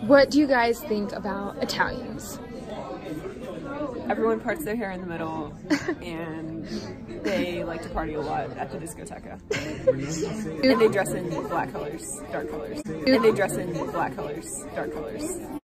What do you guys think about Italians? Everyone parts their hair in the middle, and they like to party a lot at the discoteca. And they dress in black colors, dark colors. And they dress in black colors, dark colors.